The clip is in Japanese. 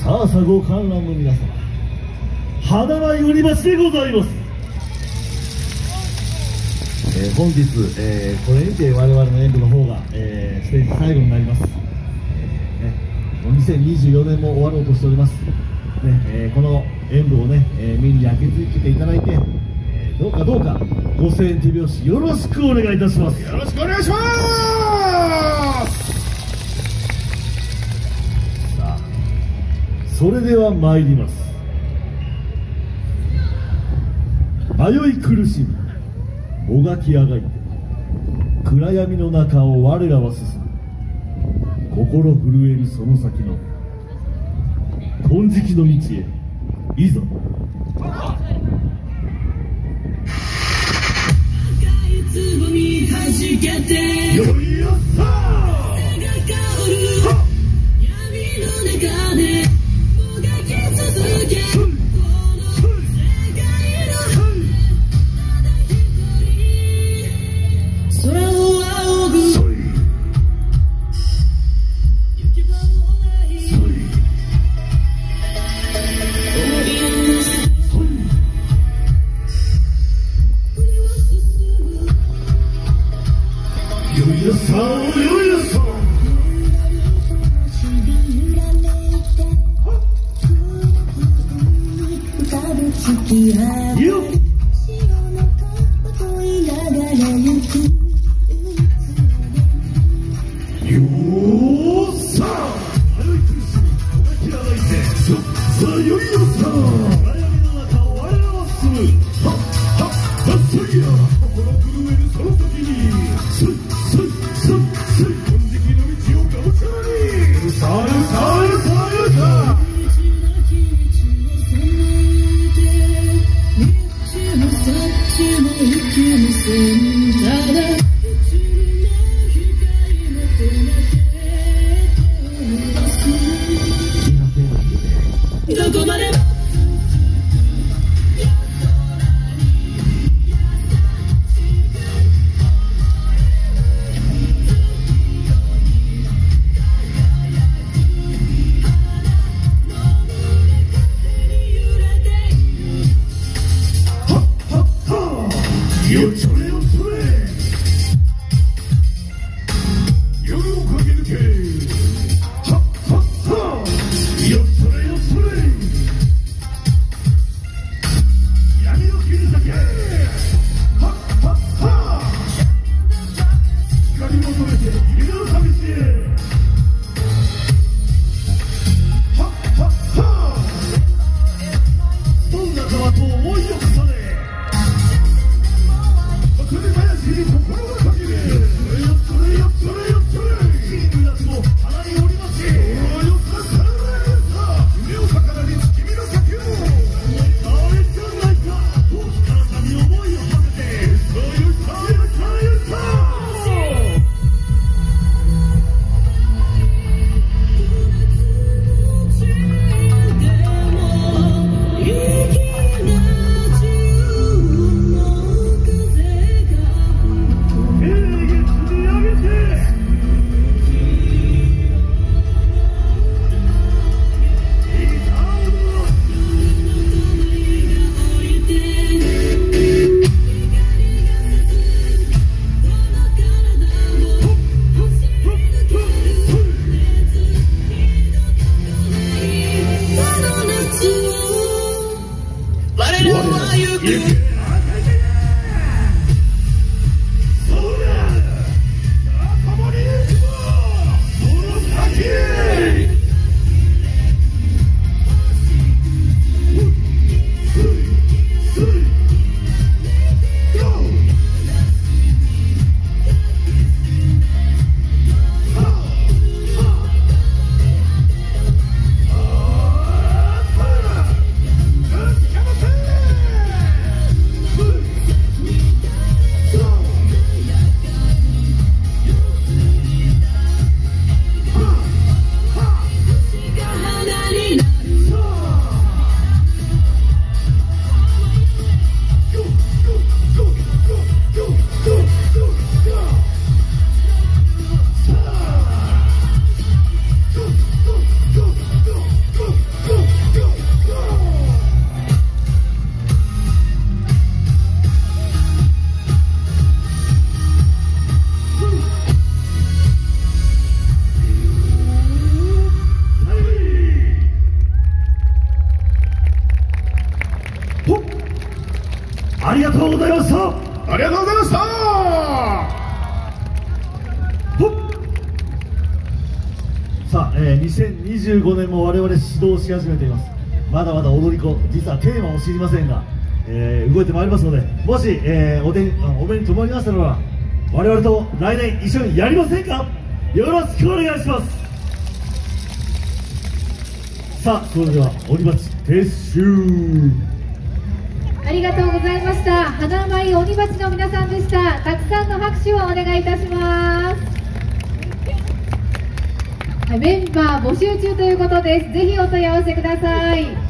さあさご観覧の皆様、花舞より町でございます。本日、これにて我々の演舞の方が、ステージ最後になります。2024年も終わろうとしております。この演舞をね、見に焼き付けていただいて、どうかご声援手拍子よろしくお願いいたします。 よろしくお願いします。 さあ、それでは参ります。迷い苦しみもがきあがいて暗闇の中を我らは進む。心震えるその先の金色の道へいざ。よいよさ 2025年も我々指導し始めています。まだまだ踊り子、実はテーマを知りませんが、動いてまいりますので、もし、お目に留まりましたら我々と来年一緒にやりませんか。よろしくお願いします。さあ、それでは鬼鉢撤収。 ありがとうございました。花舞鬼鉢の皆さんでした。たくさんの拍手をお願いいたします。メンバー募集中ということです。ぜひお問い合わせください。